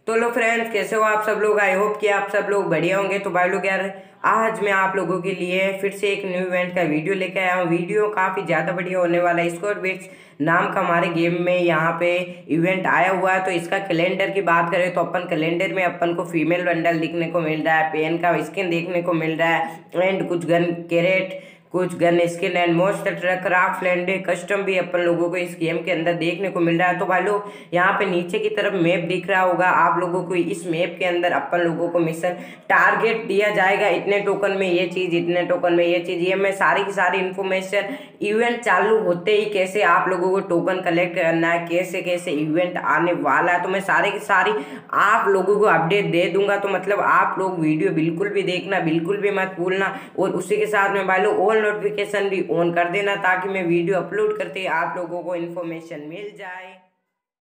तो लो फ्रेंड्स, कैसे हो आप सब लोग। आई होप कि आप सब लोग बढ़िया होंगे। तो भाई लोग यार, आज मैं आप लोगों के लिए फिर से एक न्यू इवेंट का वीडियो लेकर आया हूँ। वीडियो काफ़ी ज़्यादा बढ़िया होने वाला है। स्क्वाड बिट्स नाम का हमारे गेम में यहाँ पे इवेंट आया हुआ है। तो इसका कैलेंडर की बात करें तो अपन कैलेंडर में अपन को फीमेल बंडल दिखने को मिल रहा है, पेन का स्किन देखने को मिल रहा है एंड कुछ गन कैरेट, कुछ gun skin and most craft land custom भी अपन लोगों को इस गेम के अंदर देखने को मिल रहा है। तो भाई लोग, यहाँ पे नीचे की तरफ मैप दिख रहा होगा आप लोगों को। इस मैप के अंदर अपन लोगों को मिशन टारगेट दिया जाएगा, इतने टोकन में ये चीज़, इतने टोकन में ये चीज़। ये मैं सारी की सारी इन्फॉर्मेशन इवेंट चालू होते ही कैसे आप लोगों को टोकन कलेक्ट करना है, कैसे कैसे इवेंट आने वाला है, तो मैं सारी की सारी आप लोगों को अपडेट दे दूंगा। तो मतलब आप लोग वीडियो बिल्कुल भी देखना, बिल्कुल भी मत भूलना। और उसी के साथ में भाई लोग ऑल नोटिफिकेशन भी ऑन कर देना, ताकि मैं वीडियो अपलोड करते ही आप लोगों को इन्फॉर्मेशन मिल जाए।